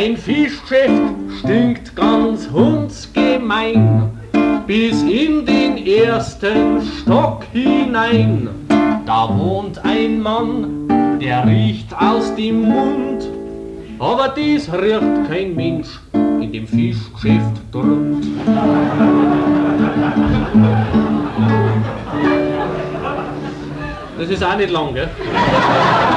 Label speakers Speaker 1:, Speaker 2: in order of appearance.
Speaker 1: Ein Fischgeschäft stinkt ganz hundsgemein, bis in den ersten Stock hinein. Da wohnt ein Mann, der riecht aus dem Mund, aber dies riecht kein Mensch in dem Fischgeschäft drund. Das ist auch nicht lang, gell?